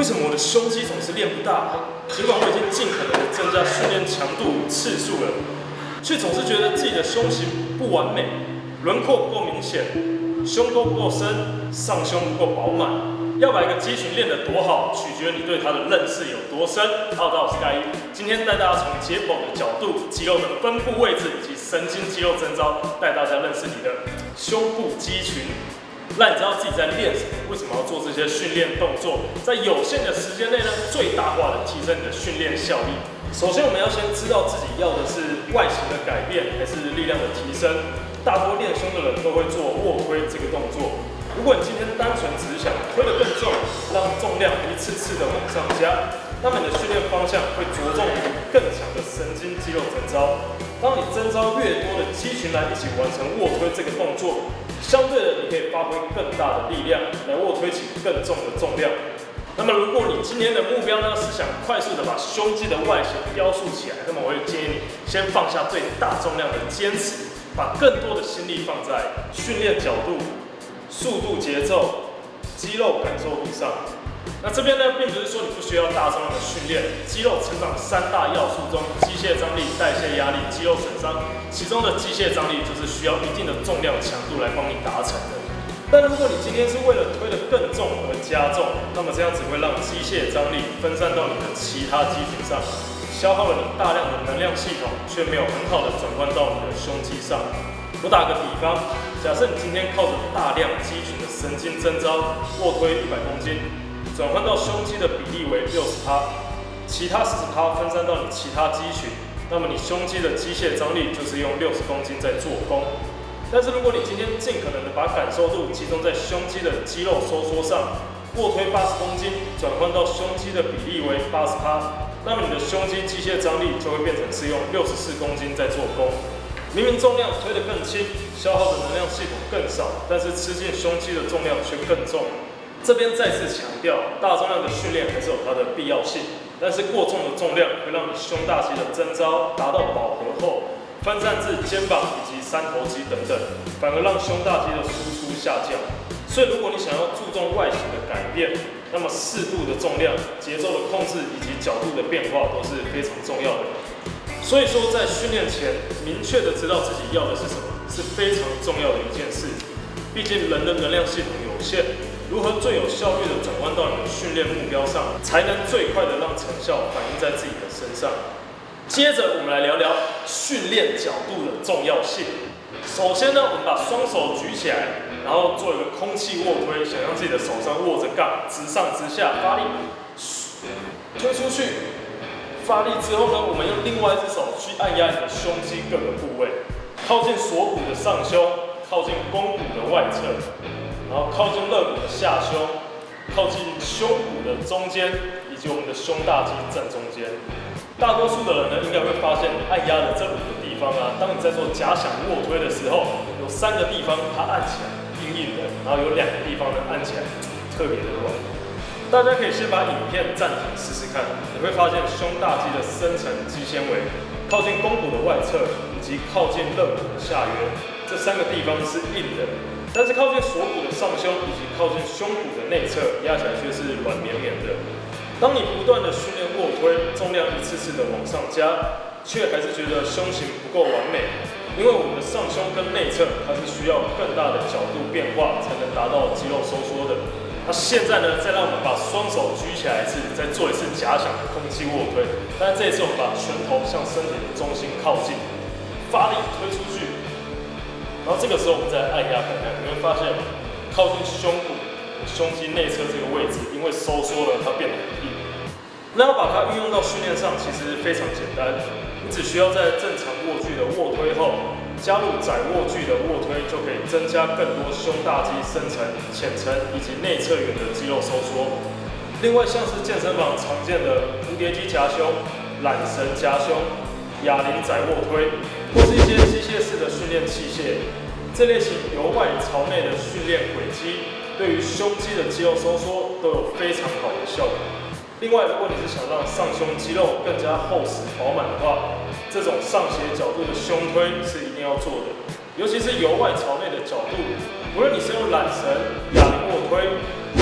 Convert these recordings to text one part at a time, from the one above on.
为什么我的胸肌总是练不大？尽管我已经尽可能的增加训练强度次数了，却总是觉得自己的胸型不完美，轮廓不够明显，胸沟不够深，上胸不够饱满。要把一个肌群练得多好，取决于你对它的认识有多深。大家好，我是盖伊，今天带大家从解剖的角度、肌肉的分布位置以及神经肌肉征召，带大家认识你的胸部肌群。让你知道自己在练什么，为什么要做这些训练动作，在有限的时间内呢，最大化的提升你的训练效益。首先，我们要先知道自己要的是外形的改变，还是力量的提升。大多练胸的人都会做卧推这个动作。如果你今天单纯只是想推得更重，让重量一次次的往上加，那么你的训练方向会着重于更强的神经肌肉征召。当你征召越多的肌群来一起完成卧推这个动作，相对的，你可以发挥更大的力量来卧推起更重的重量。那么，如果你今天的目标呢是想快速的把胸肌的外形雕塑起来，那么我会建议你先放下对大重量的坚持，把更多的心力放在训练角度、速度、节奏、肌肉感受度上。那这边呢，并不是说你不需要大重量的训练，肌肉成长三大要素中，机械张力、代谢压力、肌肉损伤，其中的机械张力就是需要一定的重量强度来帮你达成的。但如果你今天是为了推得更重而加重，那么这样只会让机械张力分散到你的其他肌群上，消耗了你大量的能量系统，却没有很好的转换到你的胸肌上。我打个比方，假设你今天靠着大量肌群的神经征召，卧推100公斤。转换到胸肌的比例为60%，其他40%分散到你其他肌群，那么你胸肌的机械张力就是用60公斤在做功。但是如果你今天尽可能的把感受度集中在胸肌的肌肉收缩上，卧推80公斤转换到胸肌的比例为80%，那么你的胸肌机械张力就会变成是用64公斤在做功。明明重量推得更轻，消耗的能量系统更少，但是吃进胸肌的重量却更重。这边再次强调，大重量的训练还是有它的必要性，但是过重的重量会让你胸大肌的征召达到饱和后，分散至肩膀以及三头肌等等，反而让胸大肌的输出下降。所以，如果你想要注重外形的改变，那么适度的重量、节奏的控制以及角度的变化都是非常重要的。所以说，在训练前明确的知道自己要的是什么，是非常重要的一件事。毕竟人的能量系统有限。如何最有效率的转换到你的训练目标上，才能最快的让成效反映在自己的身上？接着，我们来聊聊训练角度的重要性。首先呢，我们把双手举起来，然后做一个空气卧推，想让自己的手上握着杠，直上直下，发力，推出去。发力之后呢，我们用另外一只手去按压你的胸肌各个部位，靠近锁骨的上胸，靠近肱骨的外侧。然后靠近肋骨的下胸，靠近胸骨的中间，以及我们的胸大肌正中间。大多数的人呢，应该会发现按压的这5个地方啊，当你在做假想卧推的时候，有3个地方它按起来硬硬的，然后有2个地方呢按起来特别的软。大家可以先把影片暂停试试看，你会发现胸大肌的深层肌纤维，靠近肱骨的外侧，以及靠近肋骨的下缘，这3个地方是硬的。但是靠近锁骨的上胸以及靠近胸骨的内侧，压起来却是软绵绵的。当你不断的训练卧推，重量一次次的往上加，却还是觉得胸型不够完美，因为我们的上胸跟内侧它是需要更大的角度变化才能达到肌肉收缩的。那现在呢，再让我们把双手举起来一次，再做一次假想的空气卧推。但是这一次我们把拳头向身体的中心靠近，发力推出去。然后这个时候我们再按压看看，你会发现靠近胸骨、胸肌内侧这个位置，因为收缩了，它变得很硬。那要把它运用到训练上，其实非常简单，你只需要在正常卧距的卧推后，加入窄卧距的卧推，就可以增加更多胸大肌深层、浅层以及内侧缘的肌肉收缩。另外，像是健身房常见的蝴蝶肌夹胸、缆绳夹胸、哑铃窄卧推，或是一些机械式的训练器械，这类型由外朝内的训练轨迹，对于胸肌的肌肉收缩都有非常好的效果。另外，如果你是想让上胸肌肉更加厚实饱满的话，这种上斜角度的胸推是一定要做的，尤其是由外朝内的角度，无论你是用缆绳、哑铃卧推，或是机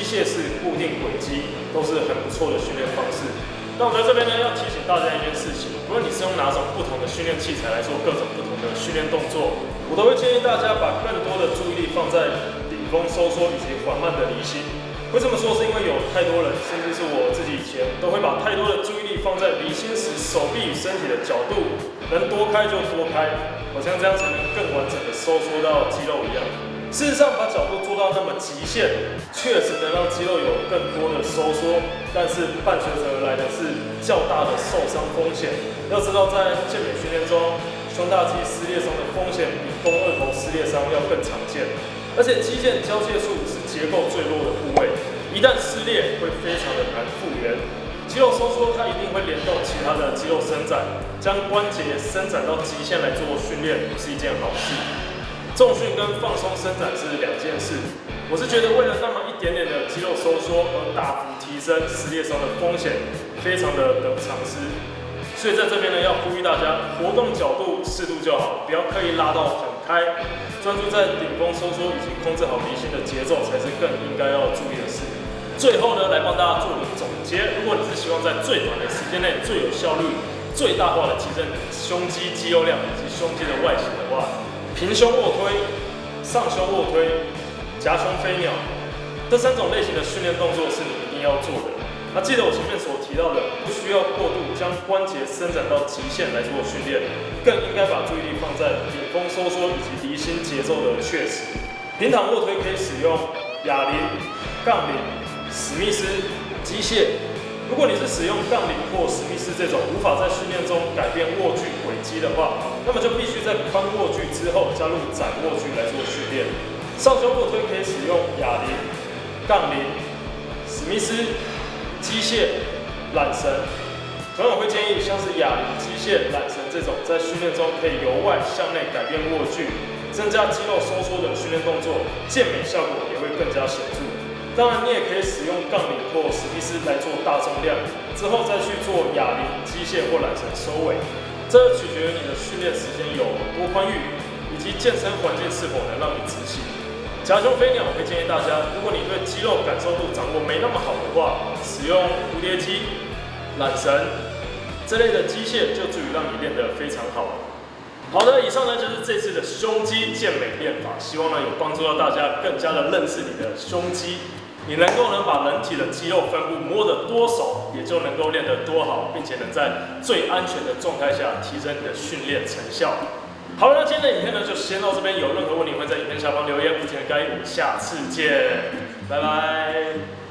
械式固定轨迹，都是很不错的训练方式。那我在这边呢，要提醒大家一件事情，不论你是用哪种不同的训练器材来做各种不同的训练动作，我都会建议大家把更多的注意力放在顶峰收缩以及缓慢的离心。为这么说，是因为有太多人，甚至是我自己以前，都会把太多的注意力放在离心时手臂与身体的角度，能多开就多开，好像这样才能更完整的收缩到肌肉一样。事实上，把角度做到那么极限，确实能让肌肉有更多的收缩，但是伴随着而来的是较大的受伤风险。要知道，在健美训练中，胸大肌撕裂伤的风险比肱二头撕裂伤要更常见，而且肌腱交界处是结构最弱的部位，一旦撕裂会非常的难复原。肌肉收缩它一定会联动其他的肌肉伸展，将关节伸展到极限来做训练，不是一件好事。重训跟放松伸展是两件事。我是觉得为了那么一点点的肌肉收缩而大幅提升撕裂伤的风险，非常的得不偿失。所以在这边呢，要呼吁大家，活动角度适度就好，不要刻意拉到很开，专注在顶峰收缩以及控制好离心的节奏，才是更应该要注意的事。最后呢，来帮大家做个总结。如果你是希望在最短的时间内最有效率、最大化的提升胸肌肌肉量以及胸肌的外形的话，平胸卧推、上胸卧推、夹胸飞鸟，这3种类型的训练动作是你一定要做的。那记得我前面所提到的，不需要过度将关节伸展到极限来做训练，更应该把注意力放在顶峰收缩以及离心节奏的确实。平躺卧推可以使用哑铃、杠铃、史密斯、机械。如果你是使用杠铃或史密斯这种无法在训练中改变握距轨迹的话，那么就必须在宽握距之后加入窄握距来做训练。上胸卧推可以使用哑铃、杠铃、史密斯、机械、缆绳。同样会建议像是哑铃、机械、缆绳这种在训练中可以由外向内改变握距，增加肌肉收缩的训练动作，健美效果也会更加显著。当然，你也可以使用杠铃或史密斯来做大重量，之后再去做哑铃、机械或缆绳收尾。这取决于你的训练时间有多宽裕，以及健身环境是否能让你执行。夹胸飞鸟，我会建议大家，如果你对肌肉感受度掌握没那么好的话，使用蝴蝶机、缆绳这类的机械就足以让你练得非常好了。好的，以上呢就是这次的胸肌健美练法，希望呢有帮助到大家更加的认识你的胸肌。你能够把人体的肌肉分布摸得多熟，也就能够练得多好，并且能在最安全的状态下提升你的训练成效。好了，那今天的影片呢就先到这边，有任何问题会在影片下方留言，不见得该，我们下次见，拜拜。